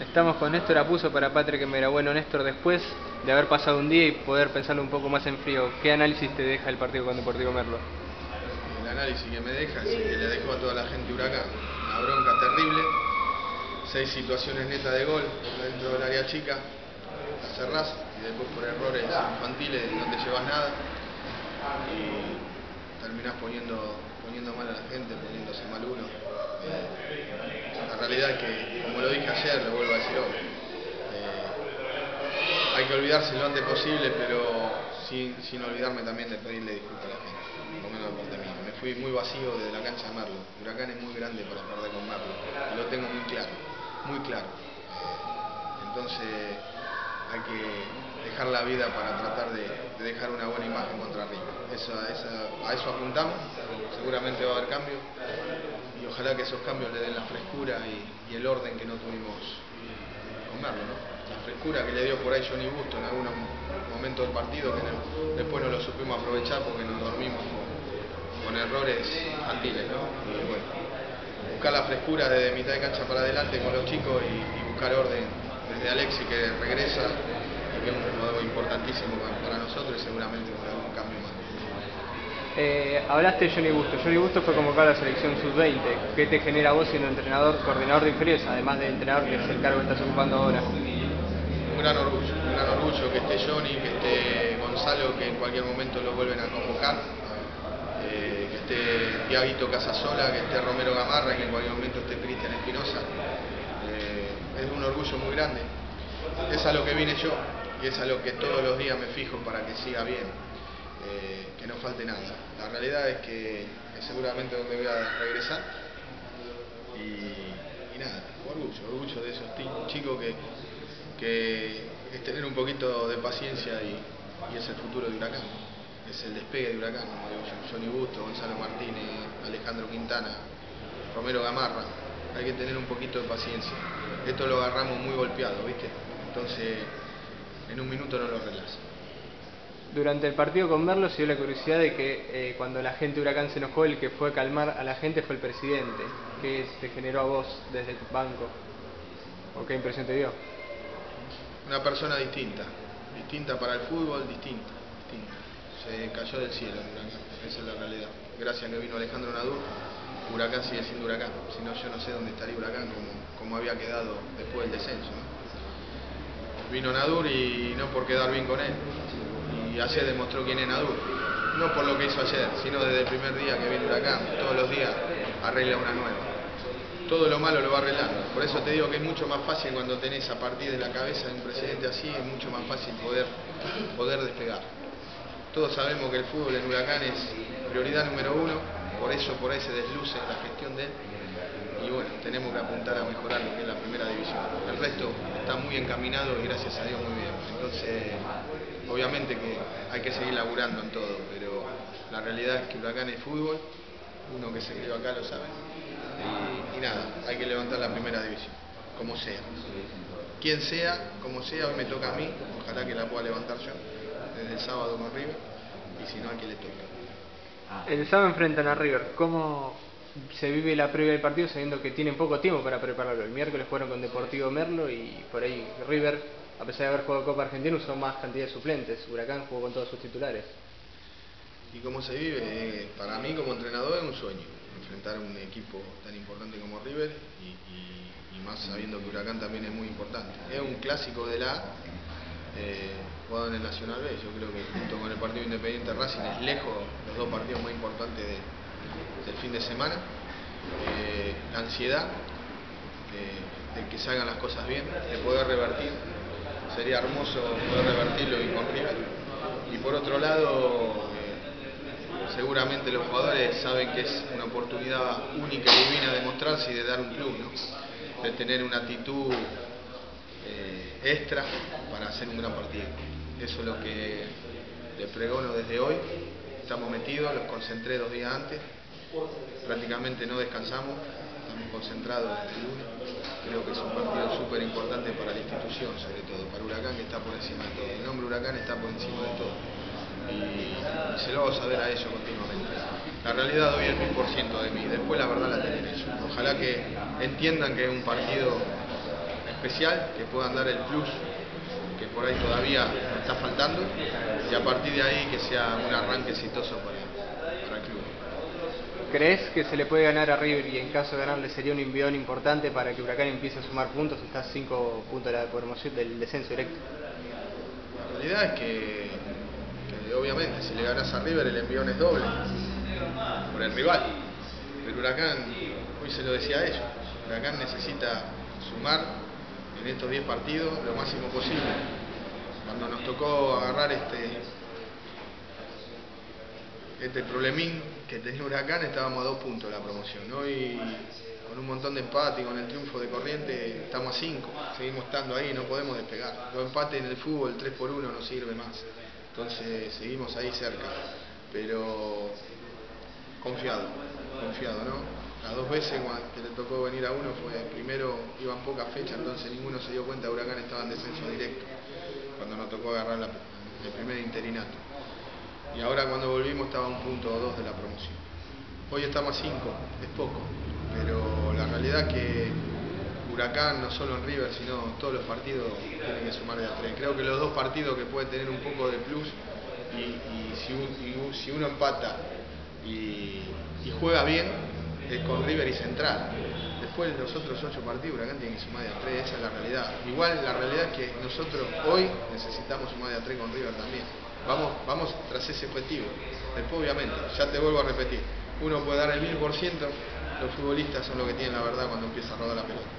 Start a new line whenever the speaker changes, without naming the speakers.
Estamos con Néstor Apuso para Patria que me era bueno. Néstor, después de haber pasado un día y poder pensarlo un poco más en frío, ¿qué análisis te deja el partido con Deportivo Merlo?
El análisis que me deja es el que le dejó a toda la gente Huracán. Una bronca terrible, 6 situaciones netas de gol dentro del área chica, la cerrás y después por errores infantiles no te llevas nada y terminás poniendo mal a la gente, poniéndose mal uno. La realidad es que, como lo dije ayer, lo vuelvo a decir hoy, hay que olvidarse lo antes posible, pero sin olvidarme también de pedirle disculpas a la gente, por lo menos de parte mía. Me fui muy vacío desde la cancha de Merlo. Huracán es muy grande para perder con Merlo, y lo tengo muy claro, muy claro. Entonces hay que dejar la vida para tratar de dejar una buena imagen contra River. A eso apuntamos, seguramente va a haber cambios y ojalá que esos cambios le den la frescura y el orden que no tuvimos con Merlo, ¿no? La frescura que le dio por ahí Johnny Busto en algún momento del partido que después no lo supimos aprovechar porque nos dormimos con errores infantiles, ¿no? Y bueno, buscar la frescura desde mitad de cancha para adelante con los chicos y buscar orden desde Alexis, que regresa y que es un jugador importantísimo para nosotros y seguramente con algún cambio más.
Hablaste de Johnny Busto. Johnny Busto fue convocado a la selección sub-20. ¿Qué te genera a vos siendo entrenador, coordinador de inferiores, además de entrenador, que es el cargo que estás ocupando ahora?
Un gran orgullo que esté Johnny, que esté Gonzalo, que en cualquier momento lo vuelven a convocar, que esté Tiaguito Casasola, que esté Romero Gamarra, que en cualquier momento esté Cristian Espinosa. Es un orgullo muy grande. Es a lo que vine yo y es a lo que todos los días me fijo para que siga bien, que no falte nada. La realidad es que es seguramente donde voy a regresar y nada, orgullo de esos chicos que es tener un poquito de paciencia y es el futuro de Huracán, es el despegue de Huracán, como digo yo. Johnny Busto, Gonzalo Martínez, Alejandro Quintana, Romero Gamarra. Hay que tener un poquito de paciencia. Esto lo agarramos muy golpeado, ¿viste? Entonces, en un minuto no lo arreglas.
Durante el partido con Merlo se dio la curiosidad de que cuando la gente de Huracán se enojó, el que fue a calmar a la gente fue el presidente. ¿Qué te generó a vos desde el banco? ¿O qué impresión te dio?
Una persona distinta para el fútbol, distinta. Se cayó del cielo Huracán, esa es la realidad. Gracias a que vino Alejandro Nadur, Huracán sigue siendo Huracán. Si no, yo no sé dónde estaría Huracán como había quedado después del descenso, ¿no? Vino Nadur y no por quedar bien con él. Y ayer demostró quién es Nadur. No por lo que hizo ayer, sino desde el primer día que viene Huracán. Todos los días arregla una nueva. Todo lo malo lo va arreglando. Por eso te digo que es mucho más fácil cuando tenés a partir de la cabeza de un presidente así, es mucho más fácil poder despegar. Todos sabemos que el fútbol en Huracán es prioridad número 1, por eso por ahí se desluce la gestión de él. Y bueno, tenemos que apuntar a mejorar lo que es la primera división. El resto está muy encaminado y gracias a Dios muy bien. Entonces, obviamente que hay que seguir laburando en todo, pero la realidad es que Huracán es fútbol, uno que se crió acá lo sabe. Y nada, hay que levantar la primera división, como sea. Quien sea, como sea, hoy me toca a mí, ojalá que la pueda levantar yo, desde el sábado con River, y si no, a quien le toca.
El sábado enfrentan a River. ¿Cómo se vive la previa del partido sabiendo que tienen poco tiempo para prepararlo? El miércoles fueron con Deportivo Merlo y por ahí River, a pesar de haber jugado Copa Argentina, usó más cantidad de suplentes. Huracán jugó con todos sus titulares.
¿Y cómo se vive? Para mí como entrenador es un sueño enfrentar a un equipo tan importante como River y más sabiendo que Huracán también es muy importante. Es un clásico de la A, jugado en el Nacional B. Yo creo que junto con el partido Independiente Racing es lejos los dos partidos más importantes del fin de semana. La ansiedad de que se hagan las cosas bien, de poder revertir. Sería hermoso poder revertirlo y con River. Y por otro lado, seguramente los jugadores saben que es una oportunidad única y divina de mostrarse y de dar un club, ¿no? De tener una actitud extra para hacer un gran partido. Eso es lo que le pregono desde hoy. Estamos metidos, los concentré 2 días antes, prácticamente no descansamos, estamos concentrados desde el lunes. Creo que es un partido súper importante para la institución, sobre todo para Huracán, que está por encima de todo. El nombre Huracán está por encima de todo y se lo hago saber a ellos continuamente. La realidad doy el 1000% de mí, después la verdad la tienen ellos. Ojalá que entiendan que es un partido especial, que puedan dar el plus que por ahí todavía nos está faltando, y a partir de ahí que sea un arranque exitoso para el club.
¿Crees que se le puede ganar a River y en caso de ganarle sería un envión importante para que Huracán empiece a sumar puntos? Está a 5 puntos de la promoción del descenso directo.
La realidad es que obviamente si le ganas a River el envión es doble por el rival. El Huracán, hoy se lo decía a ellos, Huracán necesita sumar en estos 10 partidos lo máximo posible. Cuando nos tocó agarrar este problemín que tenía Huracán, estábamos a 2 puntos de la promoción. Hoy, con un montón de empate y con el triunfo de Corrientes, estamos a 5. Seguimos estando ahí, no podemos despegar. Los empates en el fútbol, 3-1 no sirve más. Entonces seguimos ahí cerca. Pero confiado, ¿no? Las 2 veces que le tocó venir a uno fue, primero iban pocas fechas, entonces ninguno se dio cuenta que Huracán estaba en descenso directo, cuando nos tocó agarrar el primer interinato. Y ahora cuando volvimos estaba a 1 punto o 2 de la promoción. Hoy estamos a 5, es poco, pero la realidad es que Huracán, no solo en River, sino todos los partidos tienen que sumar de a 3. Creo que los 2 partidos que pueden tener un poco de plus, y si uno empata y juega bien, es con River y Central. Después los otros 8 partidos Huracán tiene que sumar de a 3, esa es la realidad. Igual la realidad es que nosotros hoy necesitamos sumar de a 3 con River también. Vamos tras ese objetivo. Después obviamente, ya te vuelvo a repetir, uno puede dar el 1000%, los futbolistas son los que tienen la verdad cuando empieza a rodar la pelota.